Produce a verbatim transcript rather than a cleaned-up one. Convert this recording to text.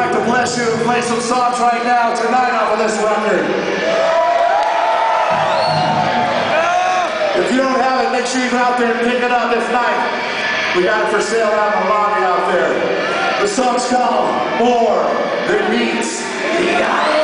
like to bless you and play some songs right now, tonight off of this record. If you don't have it, make sure you go out there and pick it up. If not, we got it for sale out in the lobby out there. The song's called More Than Meets the Eye.